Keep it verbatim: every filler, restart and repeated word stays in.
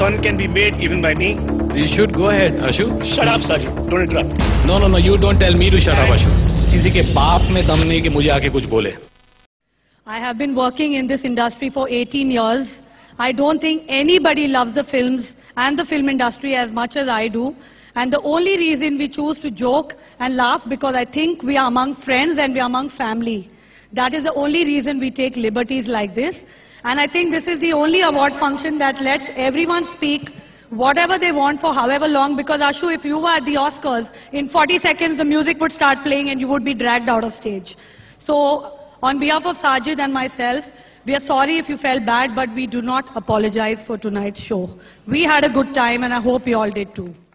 fun can be made even by me. You should go ahead, Ashu. Shut up, Sajid. Don't interrupt. No, no, no. You don't tell me to shut up, Ashu. किसी के बाप में दम नहीं कि मुझे आके कुछ बोले. I have been working in this industry for eighteen years. I don't think anybody loves the films and the film industry as much as I do. And the only reason we choose to joke and laugh because I think we are among friends and we are among family. That is the only reason we take liberties like this. And I think this is the only award function that lets everyone speak whatever they want for however long, because Ashu, if you were at the Oscars, in forty seconds the music would start playing and you would be dragged out of stage. So, on behalf of Sajid and myself, we are sorry if you felt bad, but we do not apologize for tonight's show. We had a good time and I hope you all did too.